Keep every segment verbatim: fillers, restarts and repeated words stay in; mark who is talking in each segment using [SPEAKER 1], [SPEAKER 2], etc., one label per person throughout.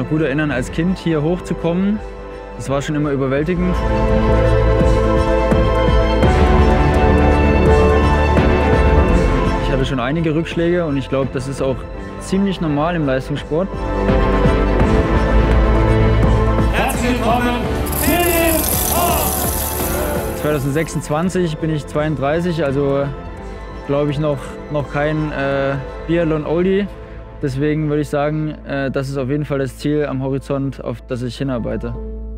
[SPEAKER 1] noch gut erinnern, als Kind hier hochzukommen. Das war schon immer überwältigend. Ich hatte schon einige Rückschläge und ich glaube, das ist auch ziemlich normal im Leistungssport.
[SPEAKER 2] Herzlich willkommen, Philipp Horst!
[SPEAKER 1] zwanzig sechsundzwanzig bin ich zweiunddreißig, also glaube ich noch, noch kein äh, Biathlon-Oldie. Deswegen würde ich sagen, äh, das ist auf jeden Fall das Ziel am Horizont, auf das ich hinarbeite.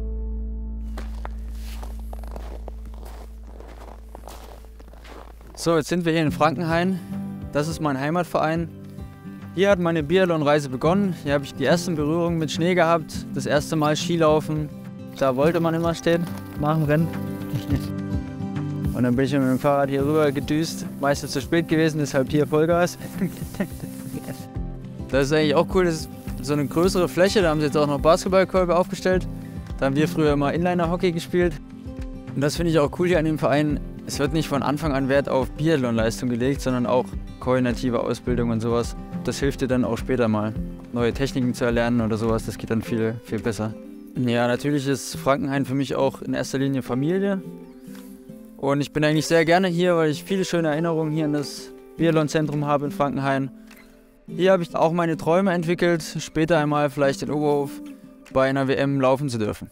[SPEAKER 1] So, jetzt sind wir hier in Frankenhain. Das ist mein Heimatverein. Hier hat meine Biathlon-Reise begonnen. Hier habe ich die ersten Berührungen mit Schnee gehabt. Das erste Mal Skilaufen. Da wollte man immer stehen, nach dem Rennen. Und dann bin ich mit dem Fahrrad hier rüber gedüst. Meistens zu spät gewesen, deshalb hier Vollgas. Das ist eigentlich auch cool. Das ist so eine größere Fläche. Da haben sie jetzt auch noch Basketballkörbe aufgestellt. Da haben wir früher immer Inliner-Hockey gespielt. Und das finde ich auch cool hier an dem Verein. Es wird nicht von Anfang an Wert auf Biathlon-Leistung gelegt, sondern auch koordinative Ausbildung und sowas. Das hilft dir dann auch später mal, neue Techniken zu erlernen oder sowas. Das geht dann viel, viel besser. Ja, natürlich ist Frankenhain für mich auch in erster Linie Familie. Und ich bin eigentlich sehr gerne hier, weil ich viele schöne Erinnerungen hier an das Biathlon-Zentrum habe in Frankenhain. Hier habe ich auch meine Träume entwickelt, später einmal vielleicht in Oberhof bei einer W M laufen zu dürfen.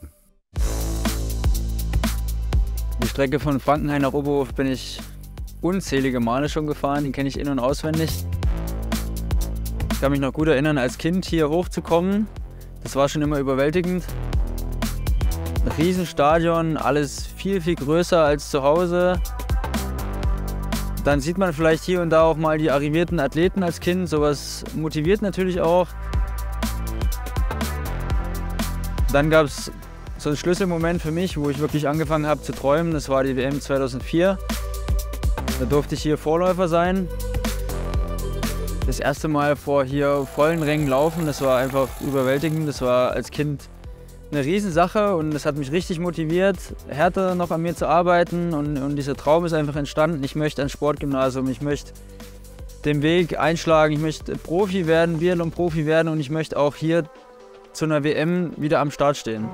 [SPEAKER 1] Die Strecke von Frankenhain nach Oberhof bin ich unzählige Male schon gefahren, die kenne ich in- und auswendig. Ich kann mich noch gut erinnern, als Kind hier hochzukommen, das war schon immer überwältigend. Ein Riesenstadion, alles viel, viel größer als zu Hause. Dann sieht man vielleicht hier und da auch mal die arrivierten Athleten als Kind, sowas motiviert natürlich auch. Dann gab es so einen Schlüsselmoment für mich, wo ich wirklich angefangen habe zu träumen, das war die W M zweitausendvier. Da durfte ich hier Vorläufer sein. Das erste Mal vor hier vollen Rängen laufen, das war einfach überwältigend. Das war als Kind eine Riesensache und das hat mich richtig motiviert, härter noch an mir zu arbeiten und, und dieser Traum ist einfach entstanden. Ich möchte ein Sportgymnasium, ich möchte den Weg einschlagen, ich möchte Profi werden, Biathlon-Profi werden und ich möchte auch hier zu einer W M wieder am Start stehen.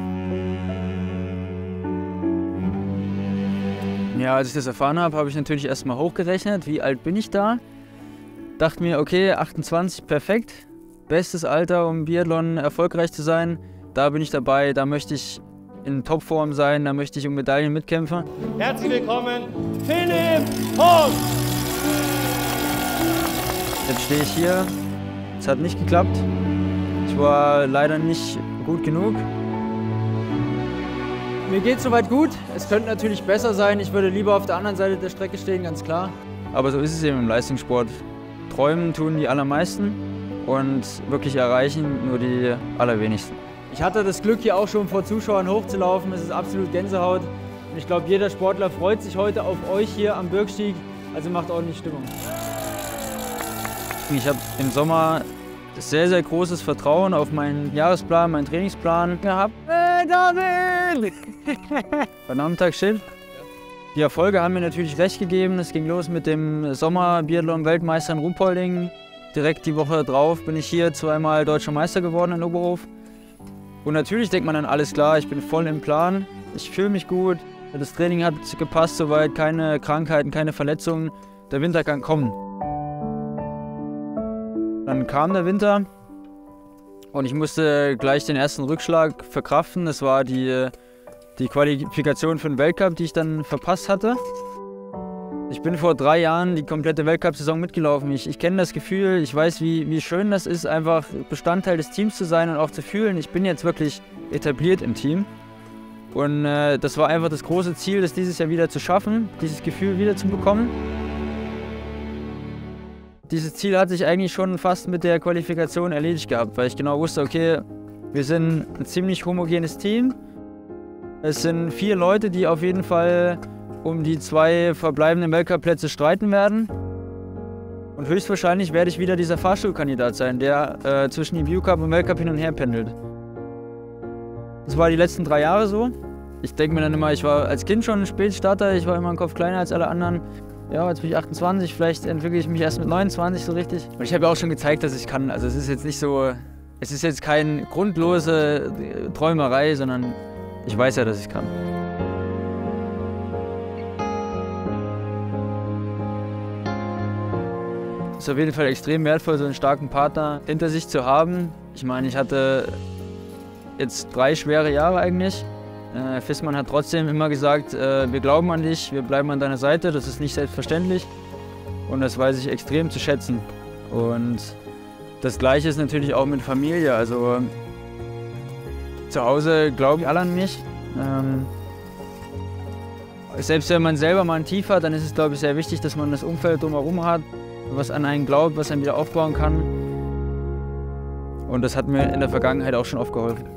[SPEAKER 1] Ja, als ich das erfahren habe, habe ich natürlich erstmal hochgerechnet, wie alt bin ich da. Dachte mir, okay, achtundzwanzig, perfekt, bestes Alter, um Biathlon erfolgreich zu sein. Da bin ich dabei, da möchte ich in Topform sein, da möchte ich um Medaillen mitkämpfen.
[SPEAKER 2] Herzlich willkommen, Philipp Horst!
[SPEAKER 1] Jetzt stehe ich hier, es hat nicht geklappt. Ich war leider nicht gut genug. Mir geht es soweit gut, es könnte natürlich besser sein. Ich würde lieber auf der anderen Seite der Strecke stehen, ganz klar. Aber so ist es eben im Leistungssport. Träumen tun die allermeisten und wirklich erreichen nur die allerwenigsten. Ich hatte das Glück, hier auch schon vor Zuschauern hochzulaufen. Es ist absolut Gänsehaut. Und ich glaube, jeder Sportler freut sich heute auf euch hier am Bürgstieg. Also macht ordentlich Stimmung. Ich habe im Sommer sehr, sehr großes Vertrauen auf meinen Jahresplan, meinen Trainingsplan gehabt. Hey, David! Bei Nachmittag Schild. Die Erfolge haben mir natürlich recht gegeben. Es ging los mit dem Sommer-Biathlon-Weltmeister in Ruhpolding. Direkt die Woche drauf bin ich hier zweimal Deutscher Meister geworden in Oberhof. Und natürlich denkt man dann, alles klar, ich bin voll im Plan, ich fühle mich gut, das Training hat gepasst soweit, keine Krankheiten, keine Verletzungen, der Winter kann kommen. Dann kam der Winter und ich musste gleich den ersten Rückschlag verkraften, das war die, die Qualifikation für den Weltcup, die ich dann verpasst hatte. Ich bin vor drei Jahren die komplette Weltcup-Saison mitgelaufen. Ich, ich kenne das Gefühl, ich weiß, wie, wie schön das ist, einfach Bestandteil des Teams zu sein und auch zu fühlen, ich bin jetzt wirklich etabliert im Team. Und äh, das war einfach das große Ziel, das dieses Jahr wieder zu schaffen, dieses Gefühl wieder zu bekommen. Dieses Ziel hatte ich eigentlich schon fast mit der Qualifikation erledigt gehabt, weil ich genau wusste, okay, wir sind ein ziemlich homogenes Team. Es sind vier Leute, die auf jeden Fall um die zwei verbleibenden Weltcup-Plätze streiten werden. Und höchstwahrscheinlich werde ich wieder dieser Fahrstuhlkandidat sein, der äh, zwischen dem U-Cup und Weltcup hin und her pendelt. Das war die letzten drei Jahre so. Ich denke mir dann immer, ich war als Kind schon ein Spätstarter, ich war immer einen Kopf kleiner als alle anderen. Ja, jetzt bin ich achtundzwanzig, vielleicht entwickle ich mich erst mit neunundzwanzig so richtig. Und ich habe ja auch schon gezeigt, dass ich kann. Also es ist jetzt nicht so, Es ist jetzt keine grundlose Träumerei, sondern ich weiß ja, dass ich kann. Es ist auf jeden Fall extrem wertvoll, so einen starken Partner hinter sich zu haben. Ich meine, ich hatte jetzt drei schwere Jahre eigentlich. Äh, Fissmann hat trotzdem immer gesagt, äh, wir glauben an dich, wir bleiben an deiner Seite. Das ist nicht selbstverständlich und das weiß ich extrem zu schätzen. Und das Gleiche ist natürlich auch mit Familie. Also zu Hause glauben alle an mich. Ähm, selbst wenn man selber mal ein Tief hat, dann ist es, glaube ich, sehr wichtig, dass man das Umfeld drumherum hat, was an einen glaubt, was einen wieder aufbauen kann. Und das hat mir in der Vergangenheit auch schon oft geholfen.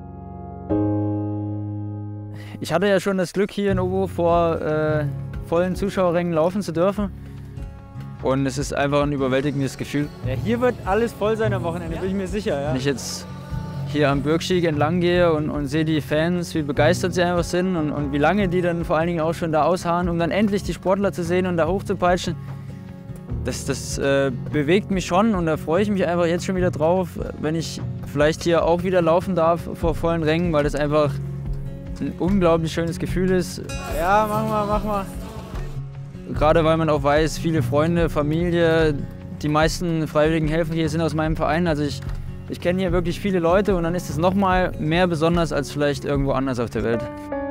[SPEAKER 1] Ich hatte ja schon das Glück, hier in Obo vor äh, vollen Zuschauerrängen laufen zu dürfen. Und es ist einfach ein überwältigendes Gefühl.
[SPEAKER 3] Ja, hier wird alles voll sein am Wochenende, ja? Bin ich mir sicher. Ja?
[SPEAKER 1] Wenn ich jetzt hier am Bürgsteg entlang gehe und, und sehe die Fans, wie begeistert sie einfach sind und, und wie lange die dann vor allen Dingen auch schon da ausharren, um dann endlich die Sportler zu sehen und da hochzupeitschen. Das, das äh, bewegt mich schon und da freue ich mich einfach jetzt schon wieder drauf, wenn ich vielleicht hier auch wieder laufen darf vor vollen Rängen, weil das einfach ein unglaublich schönes Gefühl ist.
[SPEAKER 3] Ja, mach mal, mach mal.
[SPEAKER 1] Gerade weil man auch weiß, viele Freunde, Familie, die meisten freiwilligen Helfer hier sind aus meinem Verein. Also ich, ich kenne hier wirklich viele Leute und dann ist es noch mal mehr besonders als vielleicht irgendwo anders auf der Welt.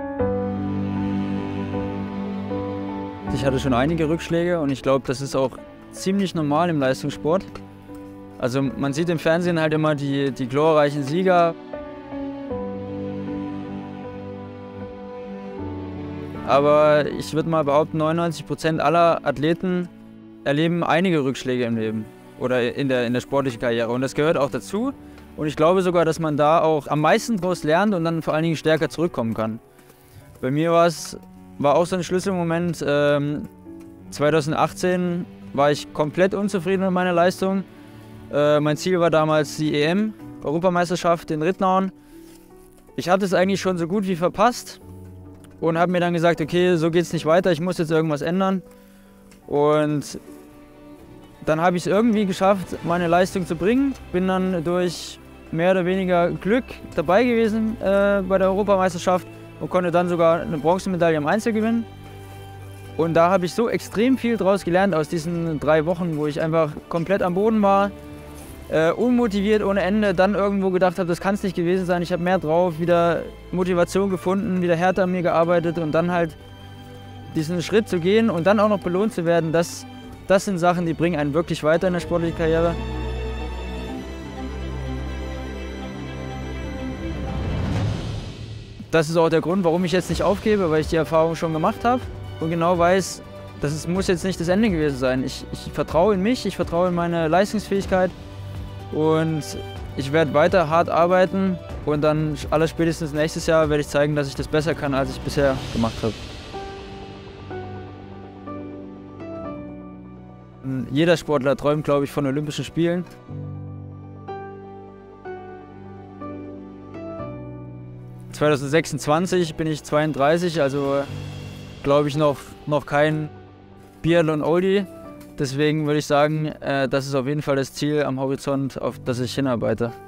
[SPEAKER 1] Ich hatte schon einige Rückschläge und ich glaube, das ist auch ziemlich normal im Leistungssport. Also man sieht im Fernsehen halt immer die, die glorreichen Sieger. Aber ich würde mal behaupten, neunundneunzig Prozent aller Athleten erleben einige Rückschläge im Leben oder in der, in der sportlichen Karriere. Und das gehört auch dazu. Und ich glaube sogar, dass man da auch am meisten daraus lernt und dann vor allen Dingen stärker zurückkommen kann. Bei mir war es war auch so ein Schlüsselmoment. Ähm, zweitausendachtzehn war ich komplett unzufrieden mit meiner Leistung. Äh, mein Ziel war damals die E M, Europameisterschaft in Ridnaun. Ich hatte es eigentlich schon so gut wie verpasst. Und habe mir dann gesagt, okay, so geht es nicht weiter, ich muss jetzt irgendwas ändern. Und dann habe ich es irgendwie geschafft, meine Leistung zu bringen. Bin dann durch mehr oder weniger Glück dabei gewesen äh, bei der Europameisterschaft und konnte dann sogar eine Bronzemedaille im Einzel gewinnen. Und da habe ich so extrem viel draus gelernt aus diesen drei Wochen, wo ich einfach komplett am Boden war, Äh, unmotiviert ohne Ende, dann irgendwo gedacht habe, das kann es nicht gewesen sein, ich habe mehr drauf, wieder Motivation gefunden, wieder härter an mir gearbeitet und dann halt diesen Schritt zu gehen und dann auch noch belohnt zu werden, das, das sind Sachen, die bringen einen wirklich weiter in der sportlichen Karriere. Das ist auch der Grund, warum ich jetzt nicht aufgebe, weil ich die Erfahrung schon gemacht habe und genau weiß, das ist, muss jetzt nicht das Ende gewesen sein. Ich, ich vertraue in mich, ich vertraue in meine Leistungsfähigkeit. Und ich werde weiter hart arbeiten und dann allerspätestens nächstes Jahr werde ich zeigen, dass ich das besser kann, als ich bisher gemacht habe. Jeder Sportler träumt, glaube ich, von Olympischen Spielen. zweitausendsechsundzwanzig bin ich zweiunddreißig, also glaube ich noch, noch kein Biathlon-Oldie. Deswegen würde ich sagen, das ist auf jeden Fall das Ziel am Horizont, auf das ich hinarbeite.